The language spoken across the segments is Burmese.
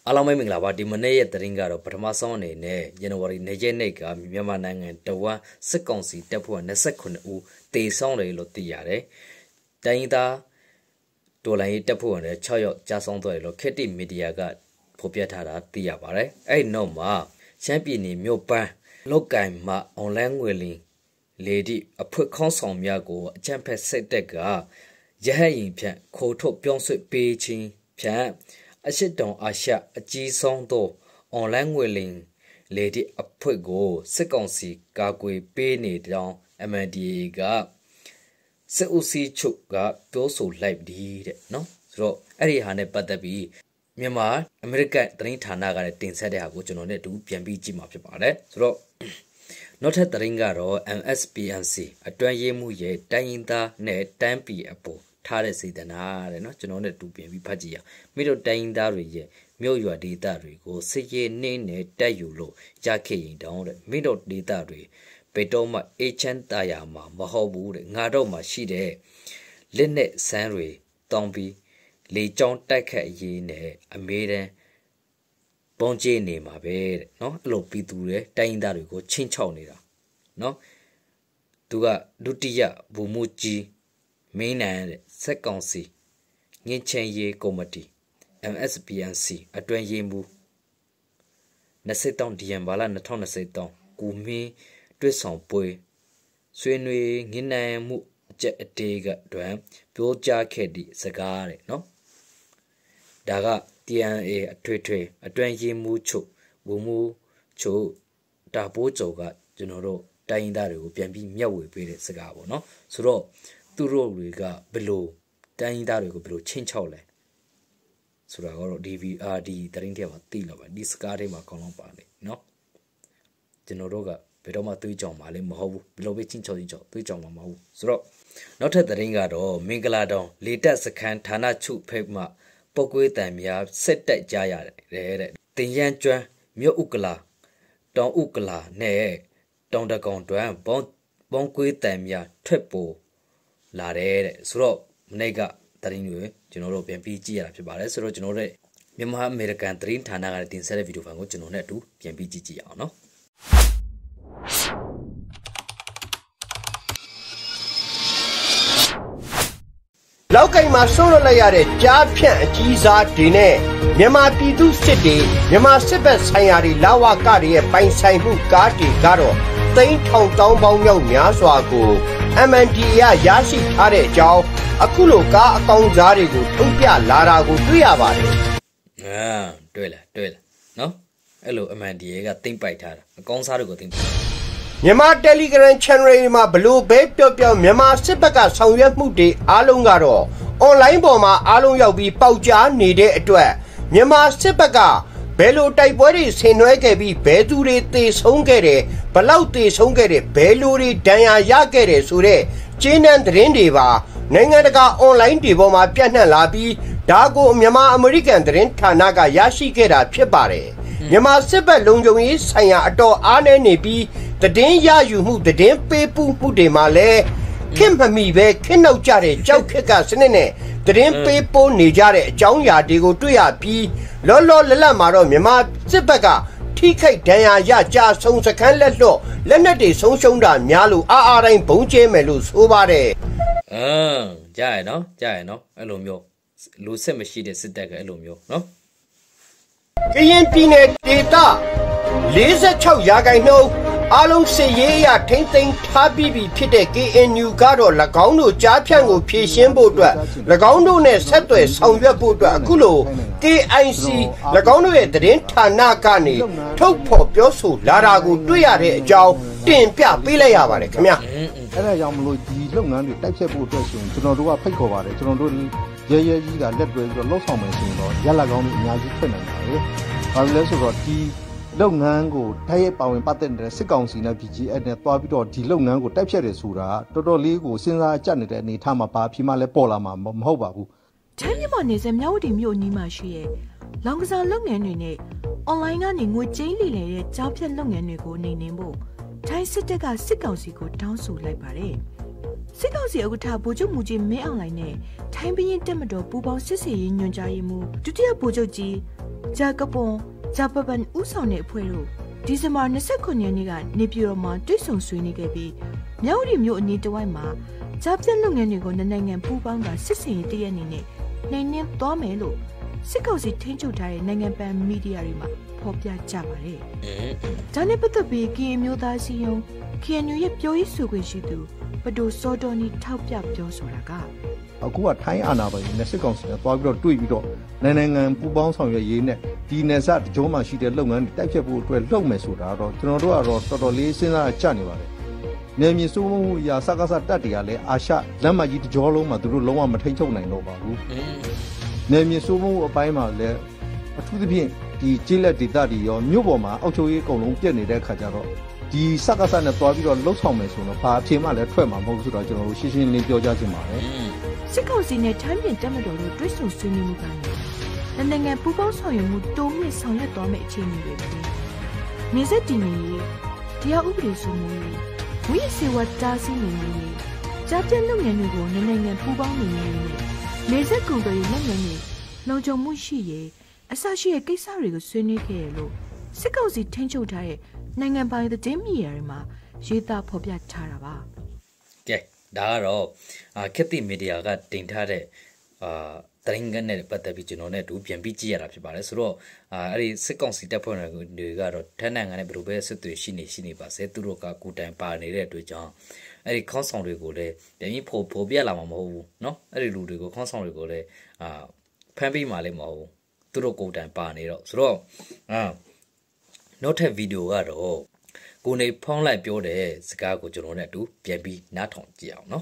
Allow me lava dimane tringaro, but Masone, January Nejenega, Yamanang and Tawa, Seconsi, Tapu and the second U, Te Sonre Lotiare, Daida, Dolai Tapu and the Choyo, Jasonto, located Mediaga, Popiatara, Tiabare, I know ma, Champion Myopa, Lokai ma, on Langwilling, Lady, a put consom yago, Champet Setega, Jahain Pian, Koto Pionsu Beijing, Pian. I sit down a shot a G song do on Langwilling, Lady a put go, Seconsi, Gagwe, Benny down, MD ga. Seusi chuk ga, also like did, no? So, Eddie Hane Patabi, Myanmar, America, Drink Tanaga, Tin said I have what you know to PMB Jim up about it. So, not at the Ringaro and SPNC, a 20 muye, Dainda, net, Tampi apple. Taresi than I not to know to be Pajia. Middle dying Dari, Mio di Dari, go say ye nene, Dayulo, Jackie down, middle di Dari, Bedoma, H.N. Dayama, Mahobu, Nadoma, Shide, Linnet Sanri, Dombi, Lee John Daka ye ne, a maiden, Bonje name my bed, no, low Piture, dying Dari go, Chinchonida, no, Duga, Dutia, Bumuji. Main and second C. Yin Ye Comedy. MSPNC. A 20 mu. Naseton Diambala Natona Seton. Gumi. Dresson boy. Swinway Nina mu. Jet Dega Dram. Bioja Keddy. Sagare. No? Daga. DNA. A tree. A 20 mu cho. Wumu. Cho. Dabo Joga. General. Dying Daru. Biambi Miawi. Bede Sagabo. No? So. Turo Riga below, dying Dario below change hole. Suragoro DVRD, the India Tila, this Garima Colombani, no? Genoroga, Pedoma Tujon Mali Moho, below Vichin Chojo, Tujon Mahu. So, not at the Ringado, Mingalado, latest can Tana Chu Pegma, Pogwe Tamia, set that Jaya, the Yantra, Mio Ukala, Don Ukala, ne, Don the Gondram, Bonque Tamia, Triple. La re, Suro, Nega, Tarinu, General PMPG, Pibare, Suro Genore, Mima American Train, Tana, in Sere video Fango, Genone to PMPG, no? Laukai Masoro Layare, Japian, Giza, Dine, Yama Pidu City, Yama Sibet Sayari, Lawa Kari, Pine Saihu, Gati, Garo, Tain Tong Tong Bong Yo, Miaswago. MNDA Yashi Tare Jow, Akuloka, Kong Zarigo, Tupia, Larago, Tuyabari. Ah, Duela, no? Hello, MNDA got think by Tara, a Gonzaro think. Yama Telegram Channel, my blue babe, Yama Sipaka, Sonya Muti, Alungaro, online bomber, Alung Yobi, Pauja, needed to a Yama Sipaka. Bello type what is Hinweke Bedure te Songere, Palaute Songere, Belluri, Daya Yakere, Sure, Chin and Rendiva, Nangaka online Divoma Piana Labi, Dago Yama American Drin, Tanaga Yashikera, Pibare. Yama Sipa Lungo Saya Ato Ane Nebi, the Denya you move the Dame Pepu Pude Male, Kimpamive, Kino Jare, Jokeka Senene, the Dame Pepo Nijare, Jonya Digo Tuya P. Lolo Lala Maro Mima, Zipaga, TK Daya Ya Song Sakan Leto, Lenati Song Shonda, Mialu, Arain Bonje Melus, Ubare. Jai no, Alumio, Luce Machine Sidaka Alumio, no? KNP data. Laser Chow Yagai no, Along say ya, Tainting Tabibi Pite, KNU Garo, Lagauno, Japiango, Pisimbo, Lagauno, Setwe, Soundya Buddha, Kulo, KIC, Lagauno, the Renta Nakani, Topo, Yosu, Larago, Duyare, Jow, Timpia, Pilayavare, come here. And I am Lloyd, the long and the type of question to not do a pick over it, to not do Jay, that let go the loss of my single, Yalagon, Yazi Fennan. I will also got tea. Long Nango, Tay Power Patent, the second in a PG and a Pabito, the Long Nango, type Sura, Toto Ligo, Sinza Janet, and Tamapa, Pimale Polama, Momhobabu. Tell me one is a Naudi Nima Shea. Long as I long and online running with Jane Champion Long and go name. Tai Sitega Sikausico down so like Pare. Sikausi Ogata Bojo Muji me online, time being Demedo, Buba Sissi in Yonjaimu, Tutia Bojoji. ဂျာကပွန်ဂျာပပန်ဦးဆောင်တဲ့အဖွဲ့တို့ဒီဇင်ဘာ29ရက်နေ့ကနေပြည်တော်မှာတွေ့ဆုံဆွေးနွေးခဲ့ပြီးမြောက်ရီမြို့အနီးတစ်ဝိုက်မှာကြားပြတ်လုပ်ငန်းတွေကိုနိုင်ငံပူးပေါင်းကစစ်စင်ရေးတရက်အနေနဲ့နှိမ်နင်းသွားမယ်လို့စစ်ကောင်စီထိန်းချုပ်ထားတဲ့နိုင်ငံပန်းမီဒီယာတွေမှာဖော်ပြကြပါတယ်။ဒါနဲ့ပတ်သက်ပြီးကရင်မျိုးသားစီယုံ KNU ရဲ့ပြောရေးဆိုခွင့်ရှိသူပဒိုစောတော်နီထောက်ပြပြောဆိုတာကအခုကထိုင်းအာဏာပိုင်နဲ့စစ်ကောင်စီနဲ့တွားပြီးတော့တွေ့ပြီးတော့နိုင်ငံပူပေါင်းဆောင်ရွက်ရေးနဲ့ဒီနယ်စပ်တကြောမှရှိတဲ့လုပ်ငန်းတွေတိုက်ဖြတ်ဖို့အတွက်လုပ်မယ်ဆိုတာတော့ကျွန်တော်တို့ကတော့တော်တော်လေးစဉ်းစားကြနေပါတယ်။နယ်မြေစိုးမိုးမှုအရာစကားစတက်တွေကလည်းအာရှလက်မှတ်ကြီးတကြောလုံးမှာသူတို့လုံးဝမထိန်ချုပ်နိုင်တော့ပါဘူး။နယ်မြေစိုးမိုးမှုအပိုင်းမှာလည်းအထူးသဖြင့်ဒီကျေးလက်ဒေသတွေရောမြို့ပေါ်မှာအောက်ချုပ်ရေးအကုန်လုံးပြည့်နေတဲ့ခါကျတော့ဒီစကားစနဲ့တွားပြီးတော့လှုပ်ဆောင်မယ်ဆိုတော့ဘာအဖြစ်မှလည်းထွက်မှာမဟုတ်ဘူးဆိုတော့ကျွန်တော်တို့ရှင်းရှင်းလင်းပြောကြချင်ပါတယ်စစ်ကောင်စီနဲ့ထိုင်းပြည်တပ်မတော်တို့တွဲဆုံဆွေးနွေးမှုကနေနိုင်ငံပူးပေါင်းဆောင်ရွက်မှုတိုးမြင့်ဆောင်ရွက်သွားမယ့်အခြေအနေတွေဖြစ်နေဆက်တည်နေတရားဥပဒေစိုးမိုးရေးဝိစေဝတားဆီးနေရေးကြားပြတ်လုပ်ငန်းတွေကိုနိုင်ငံပူးပေါင်းနေရေးနေဆက်ကုန်တွေလုပ်ငန်းတွေလုံခြုံမှုရှိရေးအစရှိတဲ့ကိစ္စတွေကိုဆွေးနွေးခဲ့ရလို့စစ်ကောင်စီထိန်းချုပ်ထားတဲ့နိုင်ငံပိုင်သတင်းမီဒီယာတွေမှာရေးသားဖော်ပြထားတာပါကဲဒါကတော့ခေတ်သစ်မီဒီယာကတင်ထားတဲ့သတင်းကနေပတ်သက်ပြီးကျွန်တော်နဲ့တူပြန်ပြီးကြည့်ရတာဖြစ်ပါတယ်ဆိုတော့အဲ့ဒီစစ်ကောင်စီတပ်ဖွဲ့တွေကတော့ထန်းနိုင်ငံနဲ့ဘယ်လိုပဲစစ်တွေရှိနေပါစေသူတို့ကကိုတိုင်ပါနေတဲ့အတွက်ကြောင့်အဲ့ဒီခေါင်းဆောင်တွေကိုလည်းပြန်ပြီးဖော်ပြလာမှာမဟုတ်ဘူးเนาะအဲ့ဒီလူတွေကိုခေါင်းဆောင်တွေကိုလည်းဖမ်းပြီးမှလည်းမဟုတ်ဘူးသူတို့ကိုတိုင်ပါနေတော့ဆိုတော့နောက်ထပ်ဗီဒီယိုကတော့ကိုနေဖုံးလိုက်ပြောတဲ့စကားကိုကျွန်တော်နဲ့အတူပြန်ပြီးနားထောင်ကြည့်အောင်နော်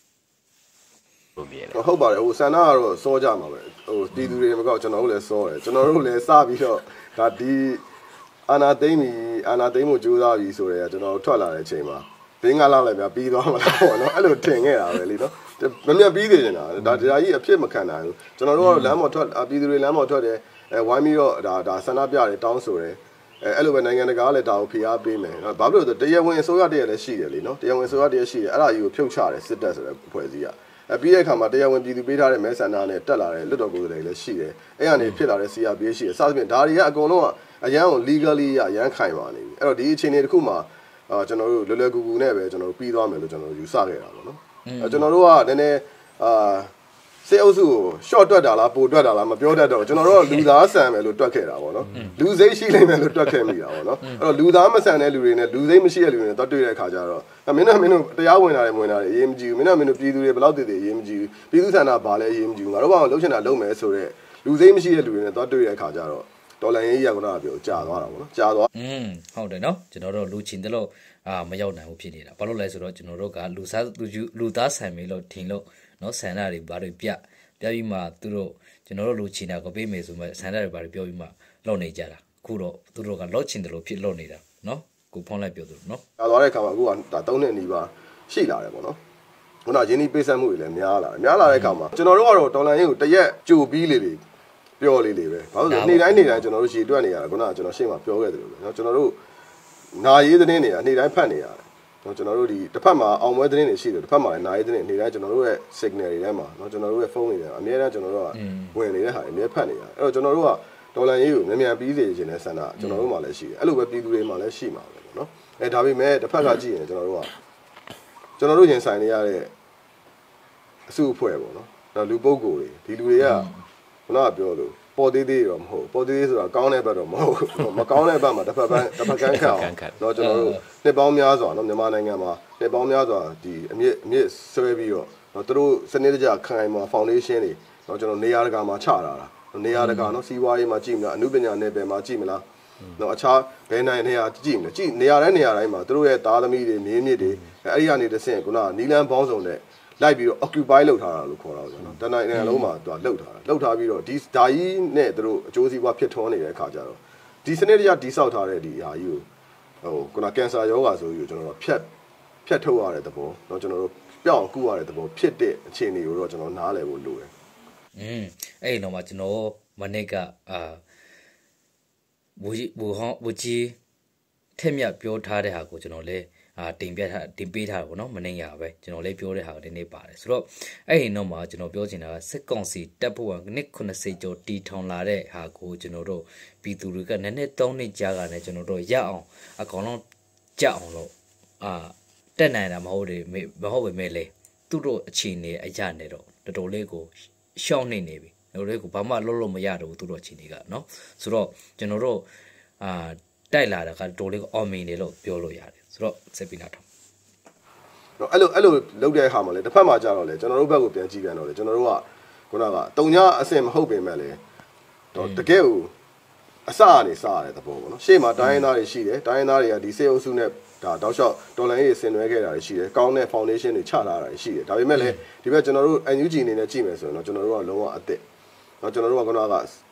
ဟုတ်ပါတယ်ဟိုဆန္ဒကတော့စောကြမှာပဲဟိုတီသူတွေမကောက်ကျွန်တော်တို့လည်းစောတယ်ကျွန်တော်တို့လည်းစပြီးတော့ဒါဒီအာနာသိမ့်မှုကြိုးစားပြီးဆိုတော့ကျွန်တော်ထွက်လာတဲ့အချိန်မှာဘင်းကလောက်လည်းပြပြီးသွားမှာပေါ့နော်အဲ့လိုထင်ခဲ့တာပဲလीနော်မမြတ်ပြီးသေးတယ်နော်ဒါတရားကြီးအဖြစ်မခံနိုင်ဘူးကျွန်တော်တို့ကလမ်းပေါ်ထွက်ပြည်သူတွေလမ်းပေါ်ထွက်တယ်ဝိုင်းပြီးတော့ဒါဆန္ဒပြတယ်တောင်းဆိုတယ်အဲ့လိုပဲနိုင်ငံတကာကလည်းဒါကိုဖိအားပေးမယ်နော်ဘာလို့လဲဆိုတရားဝင်အစိုးရတည်းလည်းရှိတယ်လीနော်တရားဝင်အစိုးရတည်းရှိတယ်အဲ့ဒါကြီးကိုဖြုတ်ချတယ်စစ်တပ်ဆိုတဲ့အဖွဲ့အစည်းကပြီးတဲ့အခါမှာတရားဝင်ပြည်သူပေးထားတဲ့မဲဆန္ဒနဲ့တက်လာတဲ့လွတ်တော်ကိုယ်စားလှယ်လည်းရှိတယ်အဲ့ကနေဖြစ်လာတဲ့ CRPH ရှိတယ်စသဖြင့်ဒါတွေကအကုန်လုံးကအရန်ကို legally အရန်ခိုင်ပါနေပြီအဲ့တော့ဒီအခြေအနေတစ်ခုမှာကျွန်တော်တို့လွယ်လွယ်ကူကူနဲ့ပဲကျွန်တော်တို့ပြီးသွားမယ်လို့ကျွန်တော်တို့ယူဆခဲ့တာပေါ့နော်ကျွန်တော်တို့ကနည်းနည်းစေအုပ်စုကို short တွက်တာလားပိုတွက်တာလားမပြောတတ်တော့ကျွန်တော်တို့လူသားဆန်မယ်လို့တွက်ခဲ့တာပေါ့နော်လူစိတ်ရှိလိမ့်မယ်လို့တွက်ခဲ့မိတာပေါ့နော်အဲ့တော့လူသားမဆန်တဲ့လူတွေနဲ့လူစိတ်မရှိတဲ့လူတွေနဲ့တွက်တွေ့တဲ့အခါကျတော့မင်းတို့တရားဝင်လာတယ်ဝင်လာတယ်အရေးမကြီးဘူးမင်းတို့ပြည်သူတွေဘယ်လောက်တည်တည်အရေးမကြီးဘူးပြည်သူဆန္ဒဘာလဲအရေးမကြီးဘူးငါတို့ဘာလို့လှုပ်ချင်တာလုပ်မယ်ဆိုတော့လူစိတ်မရှိတဲ့လူတွေနဲ့တွက်တွေ့တဲ့အခါကျတော့ဒေါ်လာရေးရကနာပြောကြာသွားတာပေါ့နော်ကြာသွားဟုတ်တယ်နော်ကျွန်တော်တို့လူချင်းတလို့မရောက်နိုင်ဘူးဖြစ်နေတာဘာလို့လဲဆိုတော့ကျွန်တော်တို့ကလူသားဆန်ပြီလို့ထင်လို့နော်ဆန္ဒတွေဘာတွေပြပြီးမှသူတို့ကျွန်တော်တို့လူချင်တာကိုပေးမယ်ဆိုမှဆန္ဒတွေဘာတွေပြောပြီးမှလုပ်နေကြတာအခုတော့သူတို့ကလောက်ချင်တယ်လို့ဖြစ်လုပ်နေတာနော်ကိုဖုန်းလိုက်ပြောသူနော်ကြာသွားတဲ့အခါမှာအခုကဒါ3နှစ်နီးပါးရှိလာတယ်ပေါ့နော်ခုနရင်းနှီးပေးဆက်မှုတွေလည်းများလာတဲ့အခါမှာကျွန်တော်တို့ကတော့ဒေါ်လာရင်းကိုတရက်ကြိုပြီးလေပြောလေးပဲဘာလို့လဲနေ့တိုင်းကျွန်တော်တို့ရှည်တွက်နေရတာခုနကကျွန်တော်ရှေ့မှာပြောခဲ့တယ်လို့ပဲเนาะကျွန်တော်တို့နာရေးသတင်းတွေကနေ့တိုင်းဖတ်နေရတယ်เนาะကျွန်တော်တို့ဒီတစ်ဖက်မှာအောင်ပွဲသတင်းတွေရှိတယ်တစ်ဖက်မှာလည်းနာရေးသတင်းနေ့တိုင်းကျွန်တော်တို့ရဲ့ signal တွေထဲမှာเนาะကျွန်တော်တို့ရဲ့ဖုန်းတွေထဲအများအားကျွန်တော်တို့ကဝင်နေတဲ့ဟာအများဖတ်နေရတယ်အဲ့တော့ကျွန်တော်တို့ကဒေါ်လာရေးကိုမြန်ပြီးစေချင်တဲ့ဆန္ဒကျွန်တော်တို့မှာလည်းရှိတယ်အဲ့လိုပဲပြည်သူတွေမှာလည်းရှိမှာပဲเนาะဒါပေမဲ့တစ်ဖက်ကကြည့်ရင်ကျွန်တော်တို့ရင်ဆိုင်နေရတဲ့အစုအဖွဲ့ပေါ့เนาะလူပုဂ္ဂိုလ်တွေဒီလူတွေကခုနကပြောလို့ပေါ်သေးသေးတော့မဟုတ်ပေါ်သေးသေးဆိုတာကောင်းတဲ့ဘက်တော့မဟုတ်မကောင်းတဲ့ဘက်မှာတစ်ဖက်ကန်းခတ်အောင်เนาะကျွန်တော်တို့နှစ်ပေါင်းများစွာเนาะမြန်မာနိုင်ငံမှာနှစ်ပေါင်းများစွာဒီအမြင့်ဆွဲပြီးတော့เนาะသူတို့စနစ်တကျခိုင်မာ foundation တွေเนาะကျွန်တော်နေရာတကာမှာချတာလားနေရာတကာเนาะစီးပွားရေးမှာကြည့်မလားအနုပညာနယ်ပယ်မှာကြည့်မလားเนาะအခြားဘယ်နိုင်နေရာကြည့်မလားကြည့်နေရာတိုင်းမှာသူတို့ရဲ့သားသမီးတွေမြင်းမြစ်တွေအဲ့ဒီကနေတစ်ဆင့်ခုနနီလန်းပေါင်းစုံနဲ့လိုက်ပြီးတော့ occupy လုပ်ထားတာလို့ခေါ်တာပေါ့နော်တနင်္လာနေ့လုံးမှာသူကလှုပ်ထားပြီးတော့ဒီဓာကြီးနဲ့သူတို့အကျိုးစီးပွားဖြစ်ထွန်းနေတဲ့အခါကျတော့ဒီစနစ်တရားတိဆောက်ထားတဲ့ဒီဟာကြီးကိုခုနကင်ဆာယောဂါဆိုပြီးကျွန်တော်တို့ဖြတ်ထုတ်ရတဲ့သဘောเนาะကျွန်တော်တို့ပြောင်းကူရတဲ့သဘောဖြစ်တဲ့အခြေအနေကိုတော့ကျွန်တော်နားလည်ဖို့လိုတယ်အဲ့ဒီတော့မှကျွန်တော်မနေ့ကဘူကြီးထက်မြတ်ပြောထားတဲ့ဟာကိုကျွန်တော်လည်းတင်ပေးထားတယ်ပေါ့နော်မနေ့ကပဲကျွန်တော်လည်းပြောတဲ့ဟာကဒီနေ့ပါတယ်ဆိုတော့အဲ့ဒီတော့မှကျွန်တော်ပြောချင်တာကစစ်ကောင်စီတပ်ဖွဲ့ဝင်နှစ်90ကျော်တီထောင်လာတဲ့ဟာကိုကျွန်တော်တို့ပြည်သူတွေကနည်းနည်း3နှစ်ကြာကနေကျွန်တော်တို့ရအောင်အကောင်လုံးကြအောင်လို့တက်နိုင်တာမဟုတ်ပေမဲ့လေသူတို့အခြေအနေအရနေတော့တော်တော်လေးကိုရှောင်းနေပြီတော်တော်လေးကိုဘာမှလုပ်လို့မရတော့ဘူးသူတို့အခြေအနေကနော်ဆိုတော့ကျွန်တော်တို့တိုက်လာတာကတော်လေးကိုအော်မင်းနေလို့ပြောလို့ရတယ်ဆိုတော့ဆက်ပြီးနောက်တော့အဲ့လိုလုပ်တဲ့အခါမှာလေတစ်ဖက်မှာကြတော့လေကျွန်တော်တို့ဘက်ကိုပြန်ကြည့်ပြန်တော့လေကျွန်တော်တို့ကခုနကတုံညာအစင်မဟုတ်ပေမဲ့လေတော့တကယ်ကိုအစအနေစရတဲ့သဘောပေါ့နော်ရှေ့မှာတိုင်းရင်းသားတွေရှိတယ်တိုင်းရင်းသားတွေကဒီစေအုပ်စုနဲ့ဒါတောက်လျှောက်တော်လန်ရေးဆင်နွှဲခဲ့တာတွေရှိတယ်ကောင်းတဲ့ foundation တွေချထားတာတွေရှိတယ်ဒါပေမဲ့လည်းဒီဘက်ကျွန်တော်တို့ NUG အနေနဲ့ကြည့်မယ်ဆိုရင်တော့ကျွန်တော်တို့ကလုံးဝအသစ်တော့ကျွန်တော်တို့ကခုနက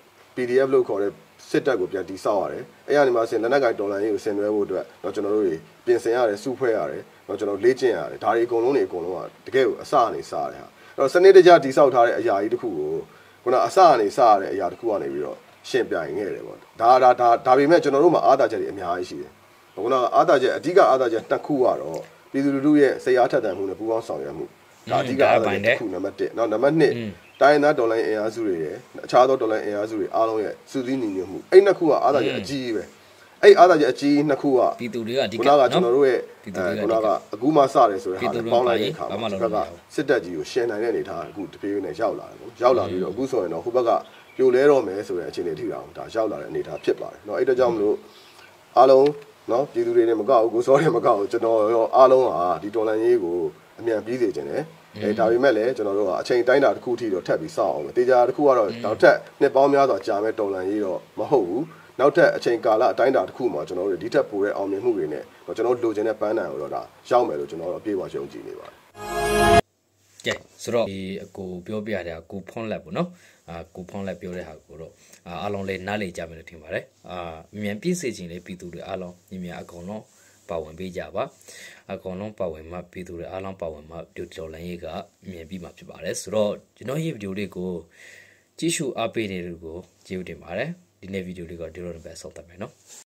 PDF လို့ခေါ်တဲ့စစ်တပ်ကိုပြန်တီးဆောက်ရတယ်အဲ့ရနေမှာဆင်လက်နက်ကိုင်တော်လန်ရေးကိုဆင်နွှဲဖို့အတွက်တော့ကျွန်တော်တို့ပြင်ဆင်ရတယ်စုဖွဲ့ရတယ်တော့ကျွန်တော်လေ့ကျင့်ရတယ်ဒါတွေအကုန်လုံးကတကယ်ကိုအစအနေစရတယ်ဟာအဲ့တော့စနစ်တကျတီးဆောက်ထားတဲ့အရာကြီးတစ်ခုကိုခုနအစအနေစရတဲ့အရာတစ်ခုကနေပြီးတော့ရှင်းပြရင်ခဲ့တယ်ပေါ့ဒါပေမဲ့ကျွန်တော်တို့မှာအားသာချက်တွေအများကြီးရှိတယ်ခုနကအားသာချက်အဓိကအားသာချက်တစ်ခုကတော့ပြည်သူလူထုရဲ့စိတ်အားထက်သန်မှုနဲ့ပူးပေါင်းဆောင်ရွက်မှုဒါအဓိကအားသာချက်တစ်ခုနံပါတ်1နောက်နံပါတ်2တိုင်းသားဒေါ်လာအင်အားစုတွေရယ်အခြားသောဒေါ်လာအင်အားစုတွေအားလုံးရဲ့စုစည်းညီညွတ်မှုအဲ့နှစ်ခုကအားသာချက်အကြီးပဲအဲ့အားသာချက်အကြီးနှစ်ခုကပြည်သူတွေကအဓိကနော်ကျွန်တော်တို့ရဲ့ခုနကအခုမှစတယ်ဆိုတဲ့ဟာနဲ့ပေါင်းလိုက်တဲ့အခါမှာဒီဘက်ကစစ်တပ်ကြီးကိုရှင်းနိုင်တဲ့အနေထားအခုတပြေးနဲ့ရောက်လာတယ်ပေါ့ရောက်လာပြီးတော့အခုဆိုရင်တော့ဟိုဘက်ကပြိုလဲတော့မယ်ဆိုတဲ့အခြေအနေထိတာဒါရောက်လာတဲ့အနေထားဖြစ်ပါတယ်เนาะအဲ့ဒါကြောင့်မလို့အားလုံးเนาะပြည်သူတွေနဲ့မကောက်ဘူးကိုစောတယ်မကောက်ဘူးကျွန်တော်ရောအားလုံးဟာဒီတော်လန်ရေးကိုအမြန်ပြီးစေခြင်းတယ်ဒါပေမဲ့လည်းကျွန်တော်တို့ကအချိန်တိုင်းတာတစ်ခုထိတော့ထပ်ပြီးစောင့်အောင်တေချာတစ်ခုကတော့နောက်ထပ်နှစ်ပေါင်းများစွာကြာမဲ့တော်လန်ရေးတော့မဟုတ်ဘူးနောက်ထပ်အချိန်ကာလအတိုင်းတာတစ်ခုမှာကျွန်တော်တို့ဒီထက်ပိုတဲ့အောင်မြင်မှုတွေနဲ့ကျွန်တော်တို့လိုချင်တဲ့ပန်းတိုင်ကိုတော့ဒါရောက်မယ်လို့ကျွန်တော်တို့အပြည့်အဝယုံကြည်နေပါတယ်ကဲဆိုတော့ဒီအကိုပြောပြတဲ့ကိုဖွန်လက်ပေါ့နော်ကိုဖွန်လက်ပြောတဲ့ဟာကိုတော့အားလုံးလေးနားလေကြမယ်လို့ထင်ပါတယ်မြန်ပြည့်စေခြင်းလေးပြည်သူတွေအားလုံးညီမြအကုန်လုံးပါဝင်ပေးကြပါအကောင်လုံးပါဝင်မှပြည်သူတွေအားလုံးပါဝင်မှဒီတော်လိုင်းရေးကမြင်ပြီးမှဖြစ်ပါတယ်ဆိုတော့ကျွန်တော်ရဲ့ဗီဒီယိုလေးကိုကြည့်ရှုအားပေးနေတဲ့လူကိုကျေးဇူးတင်ပါတယ်ဒီနေ့ဗီဒီယိုလေးကဒီလိုပဲဆောက်တတ်မယ်နော်